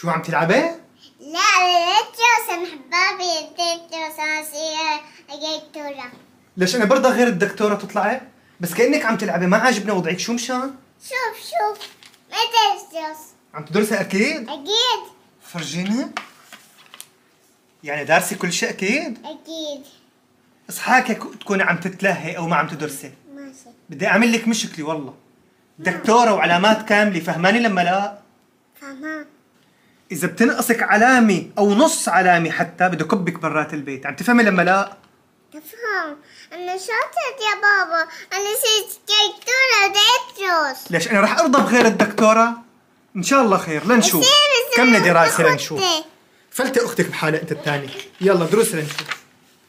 شو عم تلعبي؟ لا ليتروس انا حبابي ليتروس انا دكتورة. ليش انا برضه غير الدكتورة تطلعي؟ بس كأنك عم تلعبي، ما عاجبني وضعك، شو مشان؟ شوف ما تدرس. عم تدرسي اكيد؟ اكيد فرجيني. يعني دارسي كل شيء اكيد؟ اكيد. اصحاك تكوني عم تتلهي او ما عم تدرسي. ماشي. بدي اعمل لك مشكلة والله. دكتورة وعلامات كاملة، فهماني لما لا؟ فهمان. إذا بتنقصك علامة أو نص علامة حتى بدي كبك برات البيت، عم تفهمي لما لا؟ تفهم. انا شاطرة يا بابا، انا صرت دكتورة ليتروس. ليش أنا رح أرضى بغير الدكتورة؟ إن شاء الله خير، لنشوف. كملي دراسة لنشوف. فلتي أختك بحالة أنت الثاني، يلا دروس لنشوف.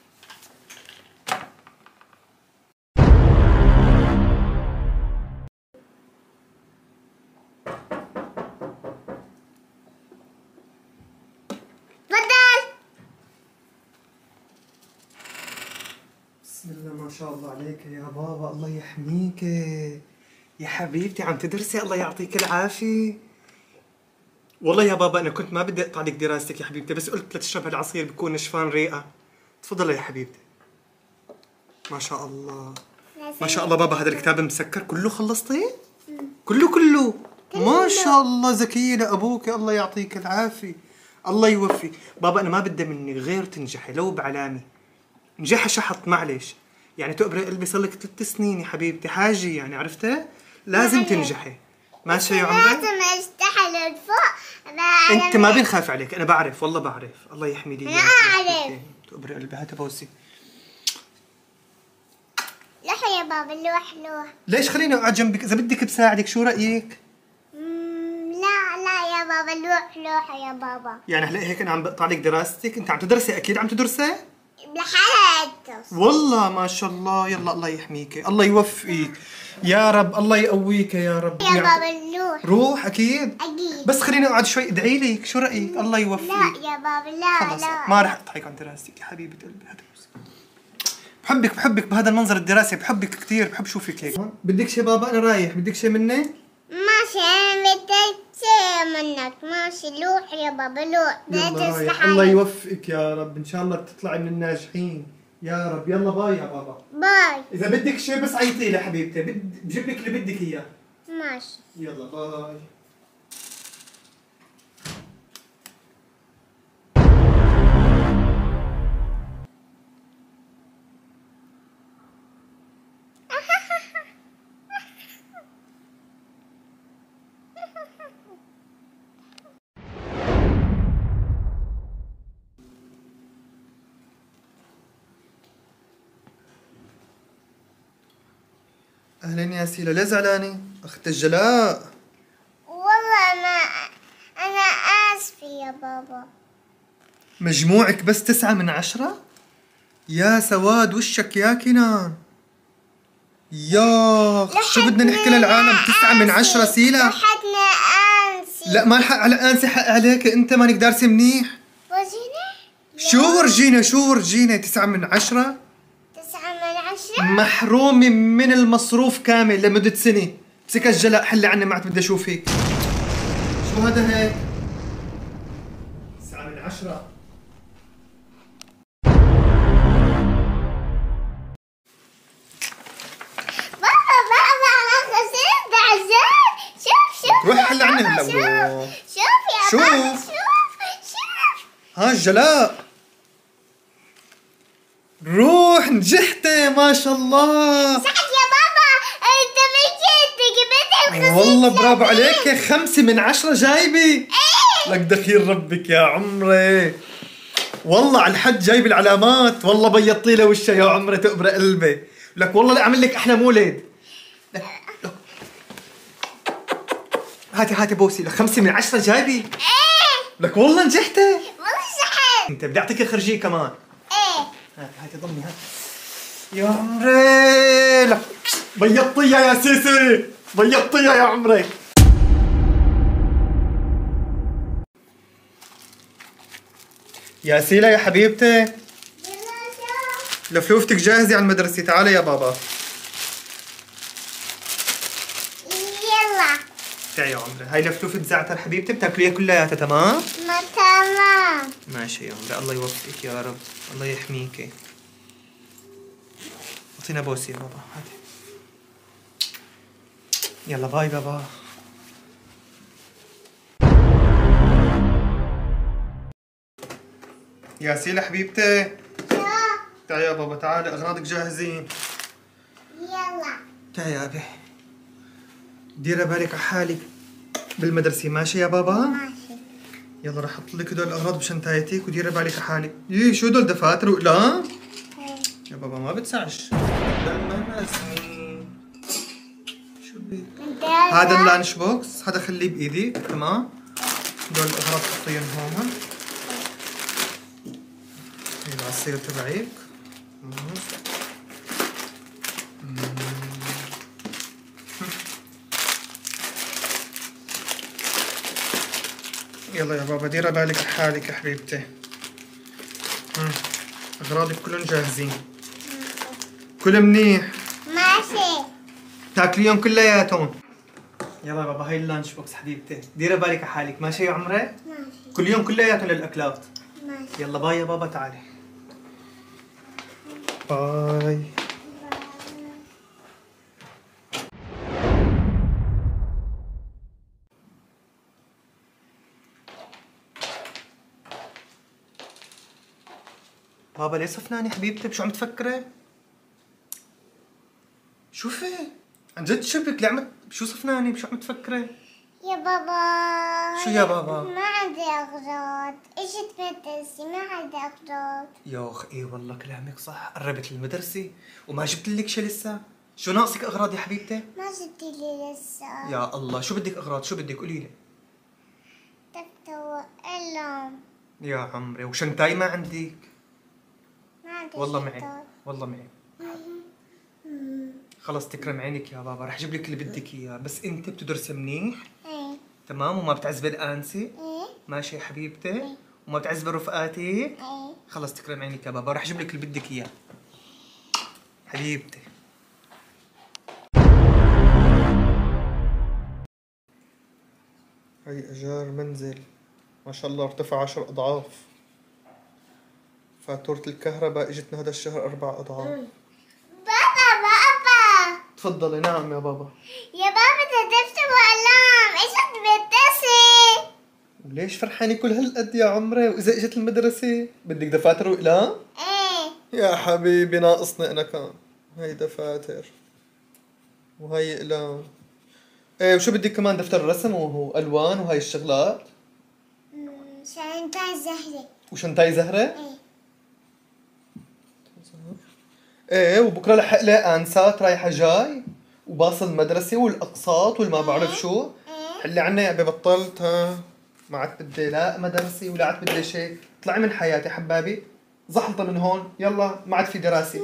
بسم الله ما شاء الله عليك يا بابا، الله يحميك يا حبيبتي. عم تدرسي، الله يعطيك العافية. والله يا بابا أنا كنت ما بدي أقطع لك دراستك يا حبيبتي، بس قلت لتشرب هالعصير بكون نشفان ريقة. تفضلي يا حبيبتي. ما شاء الله ما شاء الله بابا، هذا الكتاب مسكر كله خلصتي؟ كله ما شاء الله، ذكية لأبوك، الله يعطيك العافية، الله يوفي. بابا أنا ما بدي منك غير تنجحي لو بعلامة. نجاح شحط معلش، يعني تقبري قلبي، صار لك 3 سنين يا حبيبتي، حاجة يعني عرفتي؟ لازم تنجحي. ماشي يا عمري؟ لازم استحل لفوق. انت ما بنخاف عليك، انا بعرف والله بعرف، الله يحمي لي انا اعرف. تقبري قلبي، هاتي بوسي. لوح يا بابا، لوح. ليش خليني اقعد جنبك؟ اذا بدك بساعدك، شو رايك؟ لا يا بابا، لوح يا بابا. يعني هلا هيك انا عم بقطع لك دراستك؟ انت عم تدرسي اكيد، عم تدرسي؟ لحالة. والله ما شاء الله. يلا الله يحميك، الله يوفقك يا رب، الله يقويك يا رب. يا بابا روح اكيد. اكيد. بس خليني اقعد شوي ادعي لك، شو رايك؟ الله يوفقك. لا يا بابا، لا خلص لا ما رح اقطعك عن دراستك يا حبيبه قلبي، هاتي بوسي. بحبك بهذا المنظر الدراسي، بحبك كثير، بحب شوفك هيك. بدك شيء بابا؟ انا رايح، بدك شيء مني؟ ماشي، انا بدي شيء منك. ماشي لوح يا بابا، لوح. يلا رايح، الله يوفقك يا رب، ان شاء الله تطلعي من الناجحين يا رب. يلا باي يا بابا. باي. اذا بدك شيء بس عيطي لي حبيبتي، بجيب لك اللي بدك اياه. ماشي. يلا باي. اهلين يا سيلا، ليه زعلانة؟ اخت الجلاء. والله انا اسفة يا بابا. مجموعك بس 9/10؟ يا سواد وشك يا كنان. يا شو بدنا نحكي للعالم؟ 9/10 سيلا. لحقنا انسي. لا ما الحق على انسي، حق عليك انت، مانك دارسة منيح. ورجينا. شو ورجينا 9/10؟ 9/10. محرومة من المصروف كامل لمدة سنة. امسك الجلاء، حلي عني، ما عاد بدي اشوف هيك. شو هذا هيك؟ 9/10. بابا انا خسرت عزام. شوف روح حلي عني هلا. شوف يا بابا، شوف. شوف. ها الجلاء، روح نجحتي ما شاء الله. سعد يا بابا، انت جبت والله برافو عليك، 5/10 جايبة. لك دخيل ربك يا عمري، والله على الحد جايب العلامات، والله بيضتي له وشها يا عمري، تقبر قلبي. لك والله لا اعمل لك احلى مولد. لك هاتي بوسي، لك 5/10 جايبة. لك والله نجحتي. والله سعد. انت بدي اعطيك الخرجية كمان. هاتي ضمني، هات يا عمري. لك بيضتيها يا سيسي، بيضتيها يا عمري. يا سيلا يا حبيبتي، يلا شوف. لفلوفتك جاهزة على المدرسة، تعالي يا بابا. يلا. تعي يا عمري، هاي لفلوفة زعتر حبيبتي بتاكليها كلياتها تمام؟ ما تمام. ماشي يا عمري، الله يوفقك يا رب، الله يحميكي. اعطينا بوسي يا بابا، هاتي. يلا باي بابا. ياسين حبيبتي، تعي يا بابا، تعالي اغراضك جاهزين. يلا. تعي يا ابي، ديري بالك على حالك بالمدرسة، ماشي يا بابا؟ ماشي. يلا رح احط لك هدول الاغراض بشنطايتك وديري بالك على حالك. شو هدول دفاتر واقلام؟ يا بابا ما بتسعش. لا ما رسمي. شو بك؟ هذا اللانش بوكس، هذا خليه بايدك، تمام؟ هدول الاغراض حطيهم هون. هي العصير تبعك. يلا يا بابا ديري بالك على حالك يا حبيبتي. اغراضك كلهم جاهزين. كل منيح. ماشي. تاكليهم كلياتهم. يلا يا بابا هاي اللانش بوكس حبيبتي، ديري بالك على حالك، ماشي يا عمري؟ ماشي. كل يوم كلياتهم للاكلات. ماشي. يلا باي يا بابا، تعالي. باي. بابا ليه صفناني حبيبتي؟ بشو عم تفكري؟ شوفي عن جد شبك، ليه شو صفناني؟ بشو عم تفكري؟ يا بابا. شو يا بابا؟ ما عندي أغراض، اجت مدرسة ما عندي أغراض. يا اخ ايه والله كلامك صح، قربت المدرسة وما جبت لك شي لسه. شو ناقصك اغراض يا حبيبتي؟ ما جبت لي لسه. يا الله، شو بدك اغراض؟ شو بدك قولي لي. دكتور قلم. يا عمري وشنتاي ما عندك؟ ما عندي والله شطار. معي، والله معي. خلص تكرم عينك يا بابا، رح اجيب لك اللي بدك اياه، بس انت بتدرسي منيح ايه. تمام وما بتعذبي الانسه، ايه. ماشي يا حبيبتي؟ وما بتعذبي رفقاتك. ايه. خلص تكرم عينك يا بابا، رح اجيب لك اللي بدك اياه حبيبتي. هي ايجار منزل ما شاء الله ارتفع 10 اضعاف. فاتورة الكهرباء اجتنا هذا الشهر 4 اضعاف. بابا. تفضلي. نعم يا بابا. يا بابا دكتور قلم اجت مدرسة. وليش فرحانة كل هالقد يا عمري؟ وإذا إجت المدرسة بدك دفاتر وأقلام؟ ايه. يا حبيبي ناقصني أنا كان. هاي دفاتر وهي أقلام. إيه وشو بدك كمان؟ دفتر رسم وألوان وهاي الشغلات؟ شنطة زهرة. وشنطاي زهرة؟ ايه. إيه وبكرة لحق لي أنسات رايحة جاي وباص المدرسة والأقساط والما بعرف شو. حلي عنا يا أبي، بطلت ها. ما عاد بدي لا مدرسة ولا عاد بدي شيء. طلعي من حياتي حبابي، زحلطة من هون، يلا ما عاد في دراسة.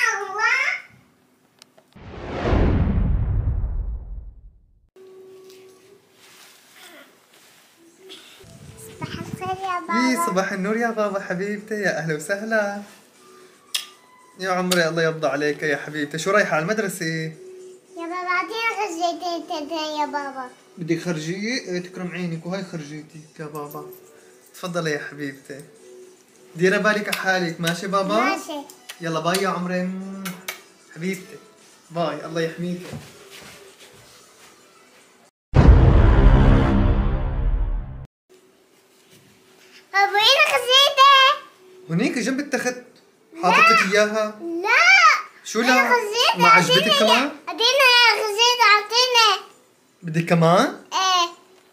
صباح الخير يا بابا. صباح النور يا بابا حبيبتي، يا أهلا وسهلا. يا عمري الله يرضى عليك يا حبيبتي، شو رايحة على المدرسة؟ يا بابا اعطينا خرجيتين يا بابا. بدك خرجية؟ إيه تكرم عينك وهاي خرجيتك يا بابا. تفضلي يا حبيبتي. ديري بالك على حالك، ماشي بابا؟ ماشي. يلا باي يا عمري حبيبتي، باي، الله يحميك. بابا وين خزيتة؟ هنيك جنب التخت حاطط لك اياها. لا. شو لا؟ ما عجبتك كمان؟ اعطينا يا خزيتة اعطينا. بدك كمان؟ ايه.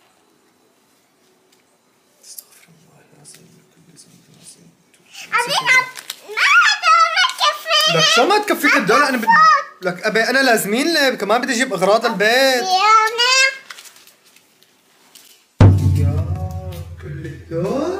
استغفر الله العظيم من كل ذنب عظيم. اعطينا. ما تكفيني. لك شو ما تكفيك الدول؟ انا لك ابي انا لازمين لي كمان، بدي اجيب اغراض البيت. يا يا كل الدول